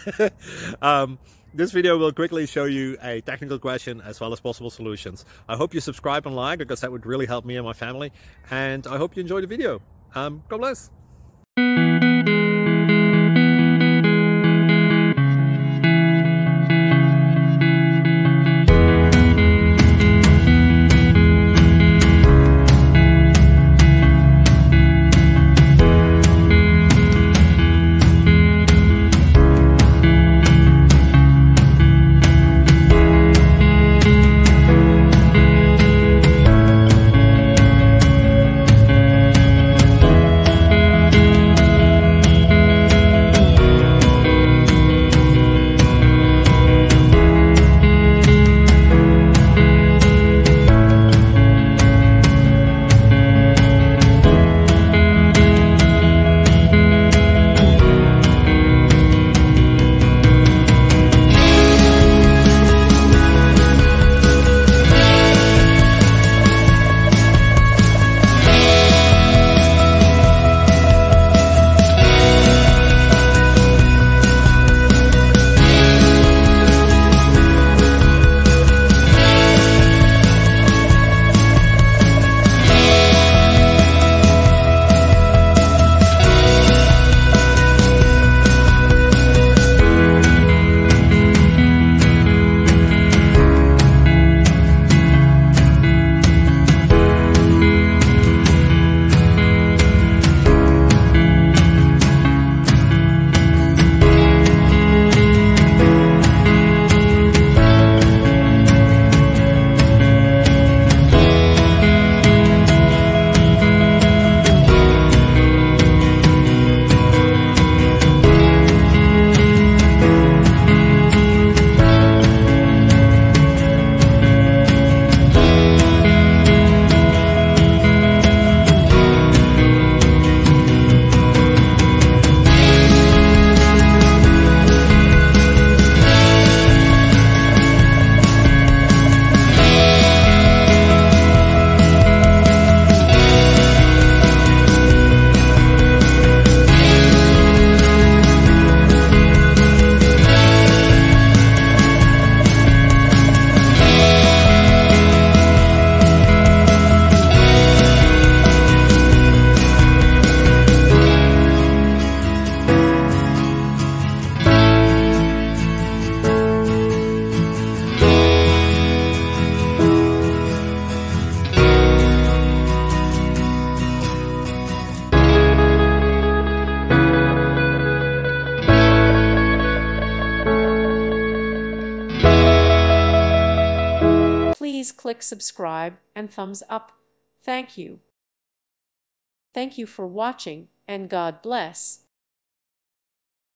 This video will quickly show you a technical question as well as possible solutions. I hope you subscribe and like, because that would really help me and my family. And I hope you enjoy the video. God bless. Please click subscribe and thumbs up. Thank you. Thank you for watching, and God bless.